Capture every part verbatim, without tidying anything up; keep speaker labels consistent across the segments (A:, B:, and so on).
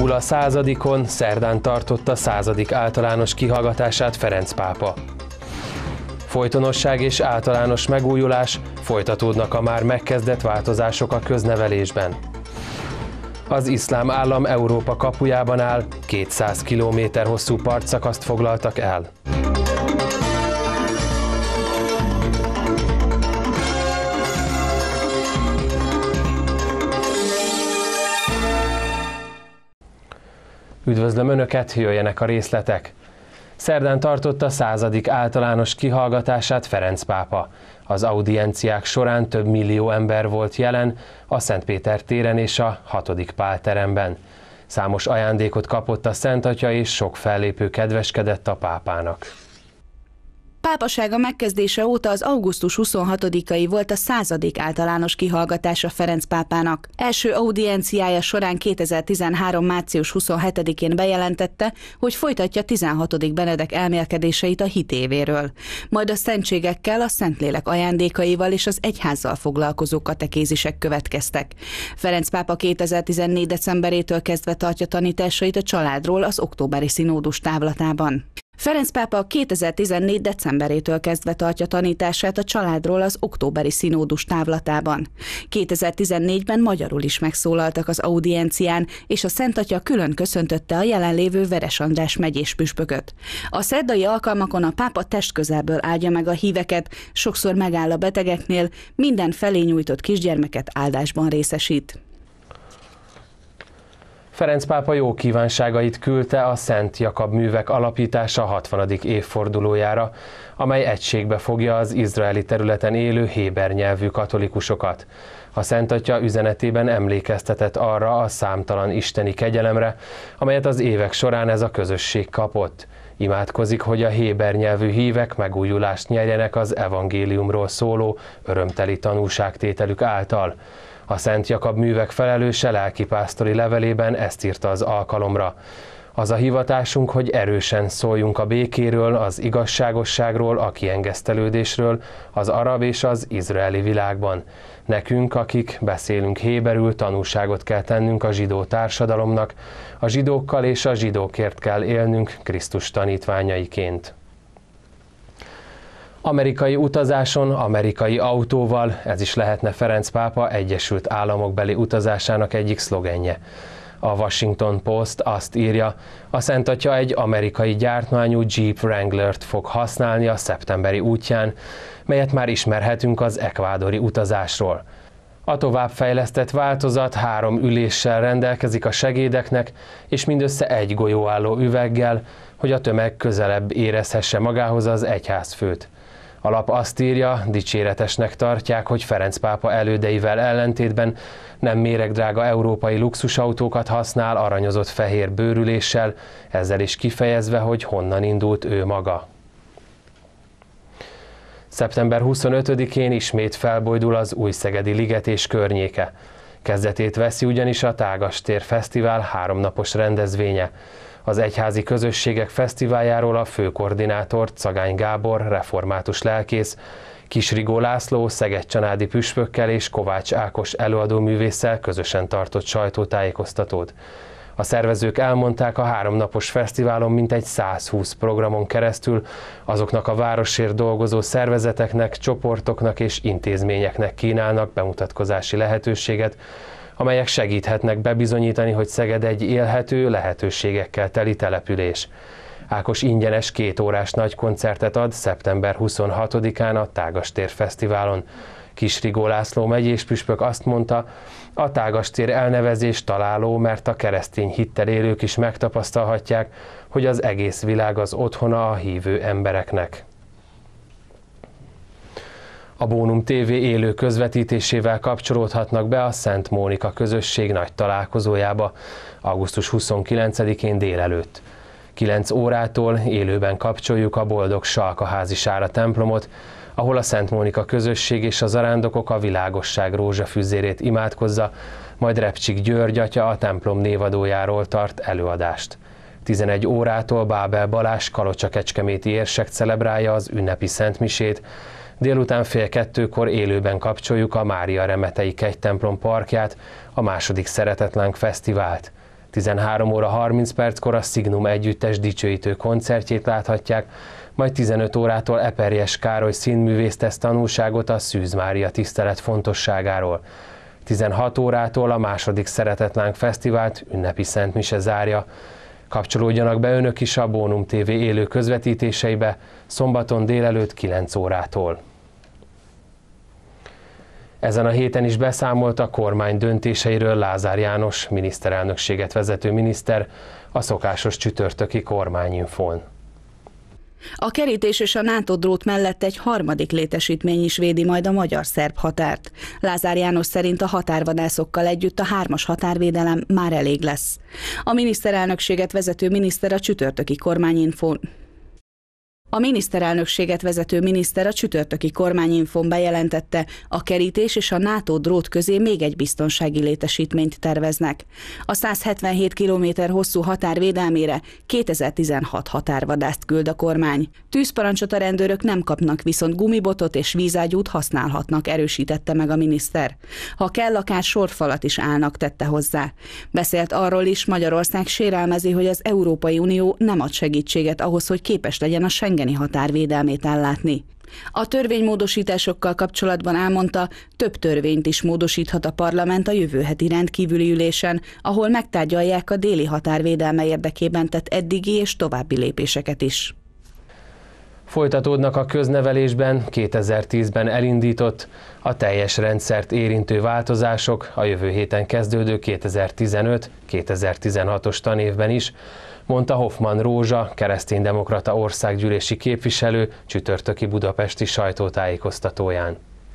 A: Túl a századikon szerdán tartotta századik általános kihallgatását Ferenc pápa. Folytonosság és általános megújulás, folytatódnak a már megkezdett változások a köznevelésben. Az iszlám állam Európa kapujában áll, kétszáz kilométer hosszú partszakaszt foglaltak el. Üdvözlöm Önöket, jöjjenek a részletek! Szerdán tartotta századik általános kihallgatását Ferenc pápa. Az audienciák során több millió ember volt jelen a Szentpéter téren és a hatodik Pál teremben. Számos ajándékot kapott a Szent Atya, és sok fellépő kedveskedett a pápának.
B: Pápasága megkezdése óta az augusztus huszonhatodikai volt a századik általános kihallgatása Ferenc pápának. Első audienciája során kétezer-tizenhárom. március huszonhetedikén bejelentette, hogy folytatja tizenhatodik Benedek elmélkedéseit a hitévéről. Majd a szentségekkel, a Szentlélek ajándékaival és az egyházzal foglalkozó katekézisek következtek. Ferenc pápa kétezer-tizennégy. decemberétől kezdve tartja tanításait a családról az októberi színódus távlatában. Ferenc pápa kétezer-tizennégy. decemberétől kezdve tartja tanítását a családról az októberi színódus távlatában. kétezer-tizennégyben magyarul is megszólaltak az audiencián, és a Szent Atya külön köszöntötte a jelenlévő Veres András megyés püspököt. A szerdai alkalmakon a pápa testközelből áldja meg a híveket, sokszor megáll a betegeknél, minden felé nyújtott kisgyermeket áldásban részesít.
A: Ferenc pápa jó kívánságait küldte a Szent Jakab művek alapítása hatvanadik évfordulójára, amely egységbe fogja az izraeli területen élő héber nyelvű katolikusokat. A Szent Atya üzenetében emlékeztetett arra a számtalan isteni kegyelemre, amelyet az évek során ez a közösség kapott. Imádkozik, hogy a héber nyelvű hívek megújulást nyerjenek az evangéliumról szóló örömteli tanúságtételük által. A Szent Jakab művek felelőse lelkipásztori levelében ezt írta az alkalomra. Az a hivatásunk, hogy erősen szóljunk a békéről, az igazságosságról, a kiengesztelődésről, az arab és az izraeli világban. Nekünk, akik beszélünk héberül, tanúságot kell tennünk a zsidó társadalomnak, a zsidókkal és a zsidókért kell élnünk Krisztus tanítványaiként. Amerikai utazáson, amerikai autóval, ez is lehetne Ferenc pápa Egyesült Államokbeli utazásának egyik szlogenje. A Washington Post azt írja, a Szent Atya egy amerikai gyártmányú Jeep Wranglert fog használni a szeptemberi útján, melyet már ismerhetünk az ekvádori utazásról. A továbbfejlesztett változat három üléssel rendelkezik a segédeknek, és mindössze egy golyóálló üveggel, hogy a tömeg közelebb érezhesse magához az egyházfőt. A lap azt írja, dicséretesnek tartják, hogy Ferenc pápa elődeivel ellentétben nem méregdrága európai luxusautókat használ aranyozott fehér bőrüléssel, ezzel is kifejezve, hogy honnan indult ő maga. szeptember huszonötödikén ismét felbojdul az Újszegedi liget és környéke. Kezdetét veszi ugyanis a Tágastér Fesztivál háromnapos rendezvénye. Az Egyházi Közösségek Fesztiváljáról a főkoordinátort, Cagány Gábor, református lelkész, Kisrigó László, szeged-csanádi püspökkel és Kovács Ákos előadóművésszel közösen tartott sajtótájékoztatót. A szervezők elmondták, a háromnapos fesztiválon mintegy százhúsz programon keresztül azoknak a városért dolgozó szervezeteknek, csoportoknak és intézményeknek kínálnak bemutatkozási lehetőséget, amelyek segíthetnek bebizonyítani, hogy Szeged egy élhető, lehetőségekkel teli település. Ákos ingyenes kétórás nagy koncertet ad szeptember huszonhatodikán a Tágastér Fesztiválon. Kisrigó László megyés püspök azt mondta, a Tágastér elnevezés találó, mert a keresztény hittel élők is megtapasztalhatják, hogy az egész világ az otthona a hívő embereknek. A Bónum té vé élő közvetítésével kapcsolódhatnak be a Szent Mónika közösség nagy találkozójába augusztus huszonkilencedikén délelőtt. kilenc órától élőben kapcsoljuk a Boldog Salkaházi Sára templomot, ahol a Szent Mónika közösség és a zarándokok a világosság rózsafüzérét imádkozza, majd Repcsik György atya a templom névadójáról tart előadást. tizenegy órától Bábel Balázs kalocsa-kecskeméti érsek celebrálja az ünnepi szentmisét, délután fél kettőkor élőben kapcsoljuk a Mária Remetei kegytemplom parkját, a második Szeretetlánk Fesztivált. tizenhárom óra harminc perckor a Signum együttes dicsőítő koncertjét láthatják, majd tizenöt órától Eperjes Károly színművész tesz tanulságot a Szűz Mária tisztelet fontosságáról. tizenhat órától a második Szeretetlánk Fesztivált ünnepi szentmise zárja. Kapcsolódjanak be önök is a Bónum té vé élő közvetítéseibe szombaton délelőtt kilenc órától. Ezen a héten is beszámolt a kormány döntéseiről Lázár János, miniszterelnökséget vezető miniszter a szokásos csütörtöki kormányinfón.
B: A kerítés és a NATO drót mellett egy harmadik létesítmény is védi majd a magyar-szerb határt. Lázár János szerint a határvadászokkal együtt a hármas határvédelem már elég lesz. A miniszterelnökséget vezető miniszter a csütörtöki kormányinfón A miniszterelnökséget vezető miniszter a csütörtöki kormányinfón bejelentette, a kerítés és a NATO drót közé még egy biztonsági létesítményt terveznek. A száz hetvenhét kilométer hosszú határ védelmére kétezer-tizenhat határvadászt küld a kormány. Tűzparancsot a rendőrök nem kapnak, viszont gumibotot és vízágyút használhatnak, erősítette meg a miniszter. Ha kell, akár sorfalat is állnak, tette hozzá. Beszélt arról is, Magyarország sérelmezi, hogy az Európai Unió nem ad segítséget ahhoz, hogy képes legyen a Schengeni határvédelmét ellátni. A törvénymódosításokkal kapcsolatban elmondta, több törvényt is módosíthat a parlament a jövő heti rendkívüli ülésen, ahol megtárgyalják a déli határvédelme érdekében tett eddigi és további lépéseket is.
A: Folytatódnak a köznevelésben kétezer-tízben elindított, a teljes rendszert érintő változások a jövő héten kezdődő kétezer-tizenöt kétezer-tizenhatos tanévben is, mondta Hoffmann Rózsa, kereszténydemokrata országgyűlési képviselő csütörtöki budapesti sajtótájékoztatóján.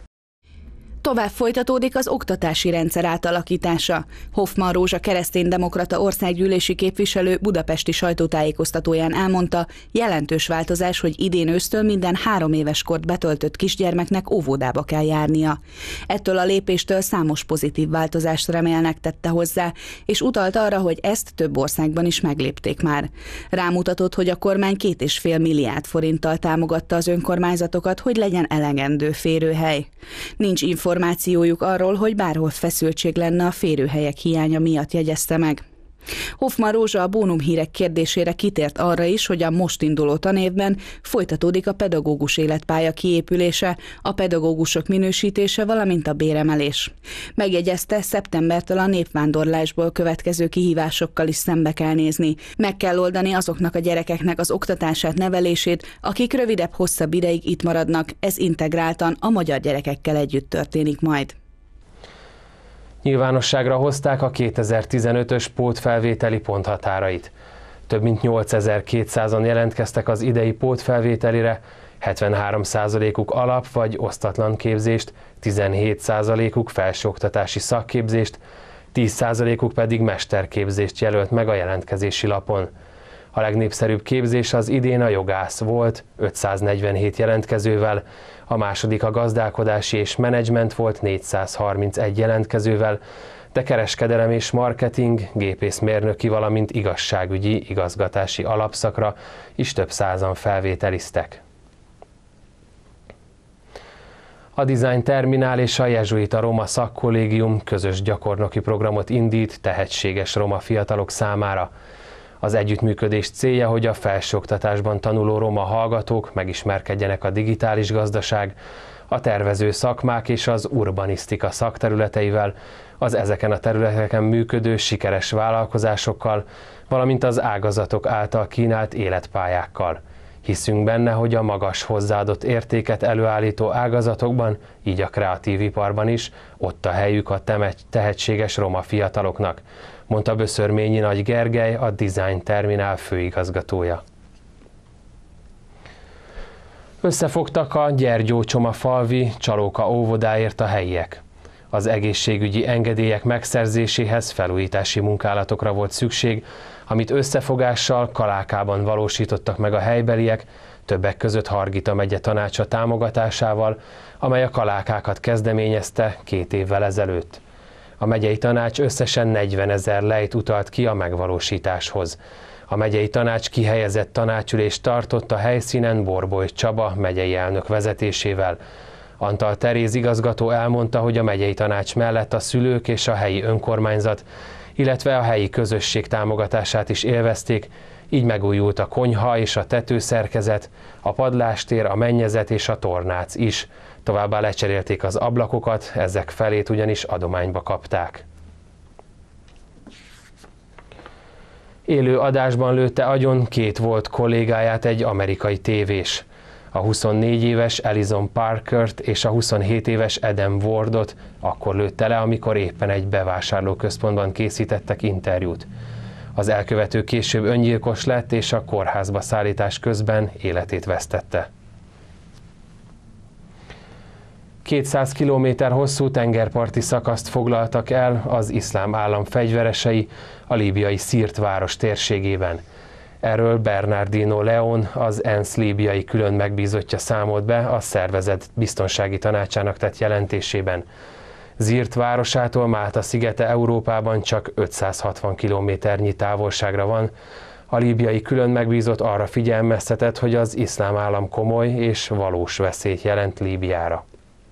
B: Tovább folytatódik az oktatási rendszer átalakítása. Hoffmann Rózsa kereszténydemokrata országgyűlési képviselő budapesti sajtótájékoztatóján elmondta, jelentős változás, hogy idén ősztől minden három éves kort betöltött kisgyermeknek óvodába kell járnia. Ettől a lépéstől számos pozitív változást remélnek, tette hozzá, és utalt arra, hogy ezt több országban is meglépték már. Rámutatott, hogy a kormány két és fél milliárd forinttal támogatta az önkormányzatokat, hogy legyen elegendő férőhely. Nincs információ információjuk arról, hogy bárhol feszültség lenne a férőhelyek hiánya miatt, jegyezte meg. Hoffmann Rózsa a Bónum hírek kérdésére kitért arra is, hogy a most induló tanévben folytatódik a pedagógus életpálya kiépülése, a pedagógusok minősítése, valamint a béremelés. Megjegyezte, szeptembertől a népvándorlásból következő kihívásokkal is szembe kell nézni. Meg kell oldani azoknak a gyerekeknek az oktatását, nevelését, akik rövidebb-hosszabb ideig itt maradnak, ez integráltan a magyar gyerekekkel együtt történik majd.
A: Nyilvánosságra hozták a kétezer-tizenötös pótfelvételi ponthatárait. Több mint nyolcezer-kétszázan jelentkeztek az idei pótfelvételire, hetvenhárom százalékuk alap vagy osztatlan képzést, tizenhét százalékuk felsőoktatási szakképzést, tíz százalékuk pedig mesterképzést jelölt meg a jelentkezési lapon. A legnépszerűbb képzés az idén a jogász volt, ötszáznegyvenhét jelentkezővel, a második a gazdálkodási és menedzsment volt négyszázharmincegy jelentkezővel, de kereskedelem és marketing, gépészmérnöki, valamint igazságügyi, igazgatási alapszakra is több százan felvételiztek. A Design Terminál és a Jezsuita Roma Szakkollégium közös gyakornoki programot indít tehetséges roma fiatalok számára. Az együttműködés célja, hogy a felsőoktatásban tanuló roma hallgatók megismerkedjenek a digitális gazdaság, a tervező szakmák és az urbanisztika szakterületeivel, az ezeken a területeken működő sikeres vállalkozásokkal, valamint az ágazatok által kínált életpályákkal. Hiszünk benne, hogy a magas hozzáadott értéket előállító ágazatokban, így a kreatív iparban is, ott a helyük a tehetséges roma fiataloknak, mondta Böszörményi Nagy Gergely, a Design Terminál főigazgatója. Összefogtak a Gyergyócsoma-falvi Csalóka óvodáért a helyiek. Az egészségügyi engedélyek megszerzéséhez felújítási munkálatokra volt szükség, amit összefogással Kalákában valósítottak meg a helybeliek, többek között Hargita megye tanácsa támogatásával, amely a kalákákat kezdeményezte két évvel ezelőtt. A megyei tanács összesen negyvenezer lejt utalt ki a megvalósításhoz. A megyei tanács kihelyezett tanácsülést tartott a helyszínen Borboly Csaba megyei elnök vezetésével. Antal Teréz igazgató elmondta, hogy a megyei tanács mellett a szülők és a helyi önkormányzat, illetve a helyi közösség támogatását is élvezték, így megújult a konyha és a tetőszerkezet, a padlástér, a mennyezet és a tornác is. Továbbá lecserélték az ablakokat, ezek felét ugyanis adományba kapták. Élő adásban lőtte agyon két volt kollégáját egy amerikai tévés. A huszonnégy éves Alison Parkert és a huszonhét éves Adam Wardot akkor lőtte le, amikor éppen egy bevásárlóközpontban készítettek interjút. Az elkövető később öngyilkos lett, és a kórházba szállítás közben életét vesztette. kétszáz kilométer hosszú tengerparti szakaszt foglaltak el az iszlám állam fegyveresei a líbiai Szírt város térségében. Erről Bernardino Leon, az ENSZ líbiai külön megbízottja számolt be a szervezet biztonsági tanácsának tett jelentésében. Szírt városától Málta szigete Európában csak ötszázhatvan kilométernyi távolságra van. A líbiai külön megbízott arra figyelmeztetett, hogy az iszlám állam komoly és valós veszélyt jelent Líbiára.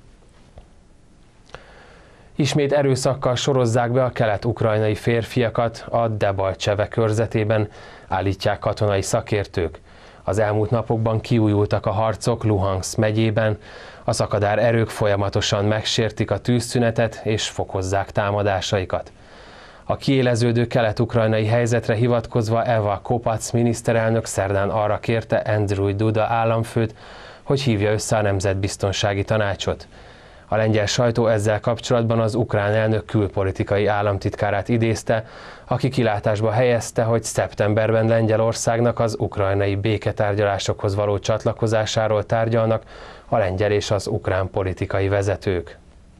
A: Ismét erőszakkal sorozzák be a kelet-ukrajnai férfiakat a Debalcseve körzetében, állítják katonai szakértők. Az elmúlt napokban kiújultak a harcok Luhanszk megyében, a szakadár erők folyamatosan megsértik a tűzszünetet és fokozzák támadásaikat. A kiéleződő kelet-ukrajnai helyzetre hivatkozva Eva Kopacz miniszterelnök szerdán arra kérte Andrzej Duda államfőt, hogy hívja össze a Nemzetbiztonsági Tanácsot. A lengyel sajtó ezzel kapcsolatban az ukrán elnök külpolitikai államtitkárát idézte, aki kilátásba helyezte, hogy szeptemberben Lengyelországnak az ukrajnai béketárgyalásokhoz való csatlakozásáról tárgyalnak a lengyel és az ukrán politikai vezetők.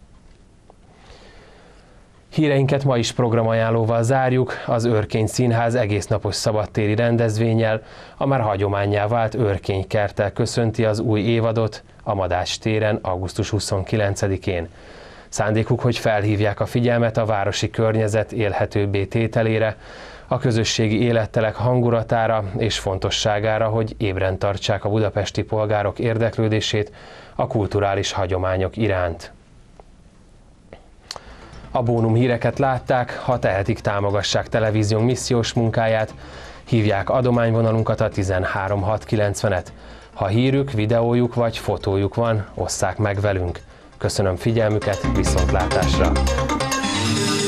A: Híreinket ma is programajánlóval zárjuk, az Őrkény Színház egésznapos szabadtéri rendezvénnyel, a már hagyománnyá vált Őrkénykerttel köszönti az új évadot a Madács téren augusztus huszonkilencedikén. Szándékuk, hogy felhívják a figyelmet a városi környezet élhetőbbé tételére, a közösségi élettelek hangulatára és fontosságára, hogy ébren tartsák a budapesti polgárok érdeklődését a kulturális hagyományok iránt. A Bónum híreket látták, ha tehetik, támogassák televíziónk missziós munkáját, hívják adományvonalunkat a tizenhárom hat kilencvenet. Ha hírük, videójuk vagy fotójuk van, osszák meg velünk. Köszönöm figyelmüket, viszontlátásra!